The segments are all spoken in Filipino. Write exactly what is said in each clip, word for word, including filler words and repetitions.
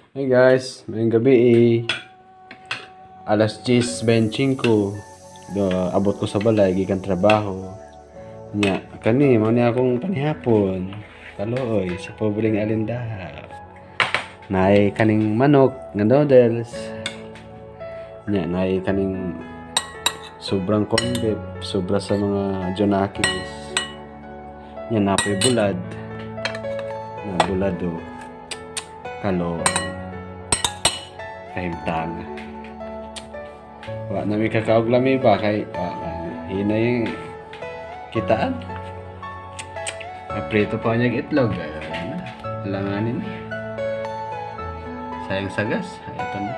Hey guys, ngayong gabi eh, alas diyes benching ko. Do, abot ko sa balay, gikan trabaho. Nya, kani, mo ni akong panihapon. Kaloy, sa pobreng alindaha. Naay kaning manok, nga noodles. Nya, naay kaning sobrang corn beef, sobra sa mga jonakis. Nya, napoy bulad. Na bulado. Kaloy. Kahimtang. Wa na may kakaog lami ba kay wa hina yung kitaan. Aprito pa niya itlog. Ayun. Langanin. Sayang sagas. Ito na.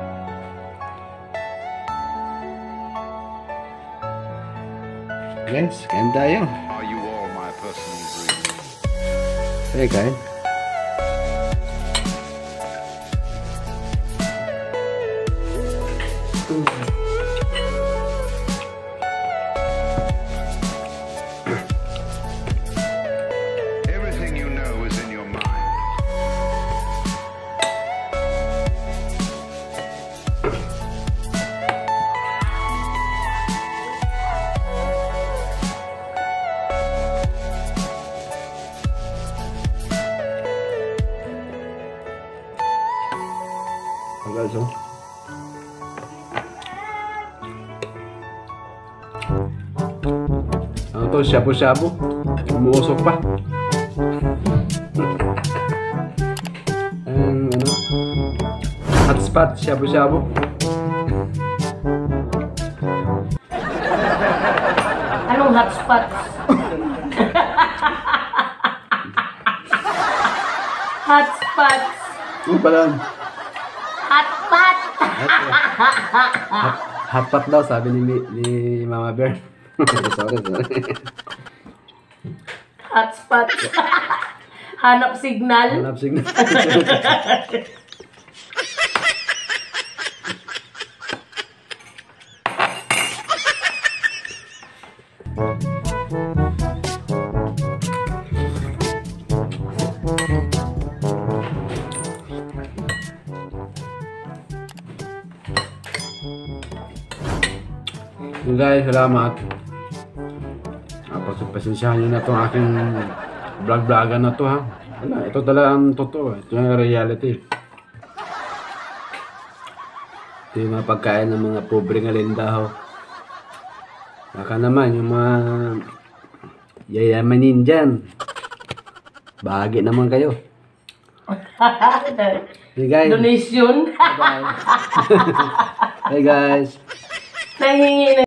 Guys, ganda yun. Are you all my personal dreams? Hey guys. Everything you know is in your mind. Agad so. Ano to? Shabu-shabu? Umuusok pa. Ang ano? Hotspot, shabu-shabu. Anong hotspot? Hotspot. Ano pa lang? Hotpot. Hotpot daw, sabi ni, ni Mama Bear. sorry, sorry. Hotspot. Hanap signal. Hanap signal. So guys, salamat. Pasensyahan nyo na itong aking vlog-vlogan na to ha. Wala, ito talaga ang totoo. Ito yung reality. Ito yung mga pagkain ng mga pobreng alindaho. Baka naman yung mga yayamanin dyan. Bahagi naman kayo. Hey guys. Donation. Bye. Hey guys. Nahingi na.